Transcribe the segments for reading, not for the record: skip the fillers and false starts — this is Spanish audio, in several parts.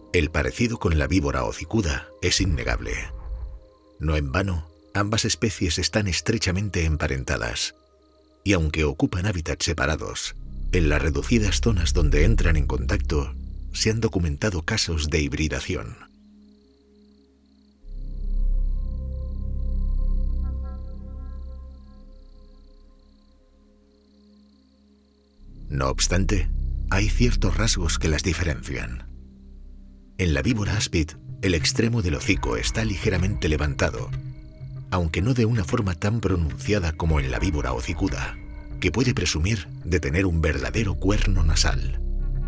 El parecido con la víbora hocicuda es innegable. No en vano, ambas especies están estrechamente emparentadas, y aunque ocupan hábitats separados, en las reducidas zonas donde entran en contacto se han documentado casos de hibridación. No obstante, hay ciertos rasgos que las diferencian. En la víbora áspid, el extremo del hocico está ligeramente levantado, aunque no de una forma tan pronunciada como en la víbora hocicuda, que puede presumir de tener un verdadero cuerno nasal.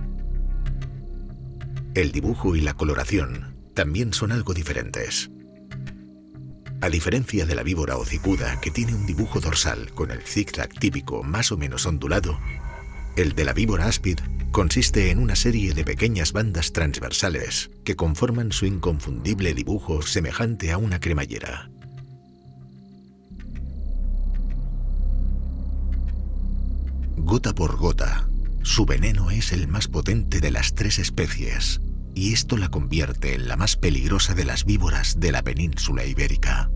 El dibujo y la coloración también son algo diferentes. A diferencia de la víbora hocicuda, que tiene un dibujo dorsal con el zigzag típico más o menos ondulado, el de la víbora áspid consiste en una serie de pequeñas bandas transversales que conforman su inconfundible dibujo semejante a una cremallera. Gota por gota, su veneno es el más potente de las tres especies, y esto la convierte en la más peligrosa de las víboras de la península ibérica.